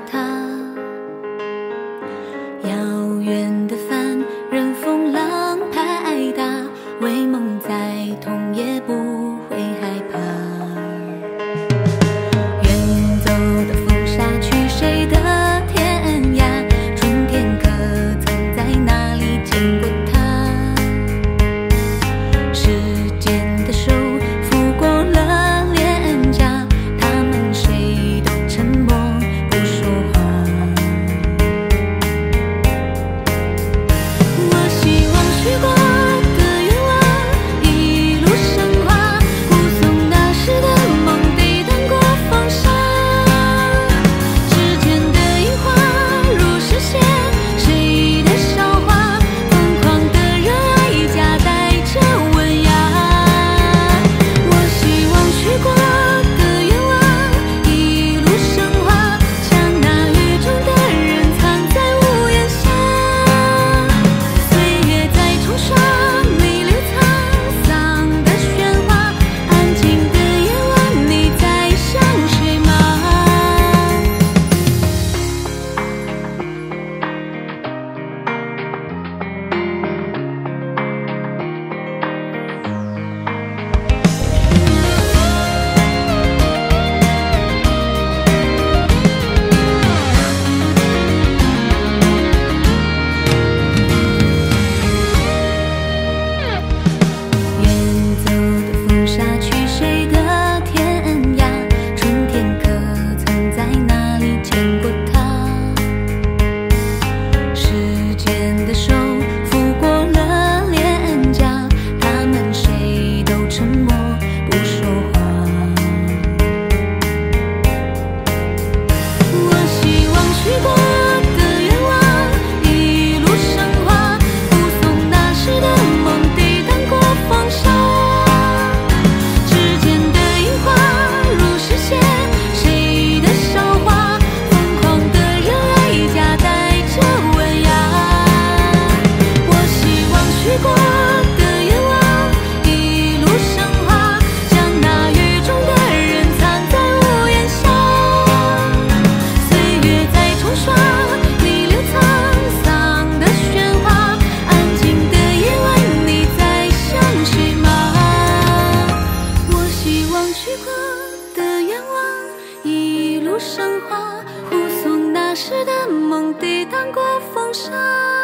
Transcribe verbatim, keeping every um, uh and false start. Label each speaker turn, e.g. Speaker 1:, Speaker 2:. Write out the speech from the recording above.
Speaker 1: 他。遥远的帆任风浪拍打，为梦再痛也不会害怕。远走的风沙去谁的天涯，春天可曾在哪里见过他？时间的手抚过了脸颊，他们谁都沉默不说话。我希望许过的愿望一路升华，护送那时的梦抵挡过风沙。指尖的樱花如实现谁的韶华，疯狂的热爱夹带着温雅。我希望许过的愿望一路升华，将那雨中的人藏在屋檐下。岁月在冲刷弥留沧桑的喧哗，安静的夜晚你在想谁吗？远走的风沙去谁的天涯，春天可曾在哪里见过他？时间的手抚过了脸颊，他们谁都沉默不说话。我希望许过的愿望一路升华，护送那时的梦抵挡过风沙。指尖的樱花如实现谁的韶华，疯狂的热爱夹带着温雅。我希望许过的愿望一路升华，将那雨中的人藏在屋檐下。岁月在冲刷弥留沧桑的喧哗，安静的夜晚你在想谁吗？我希望许过的愿望一路升华，护送那时的梦抵挡过风沙。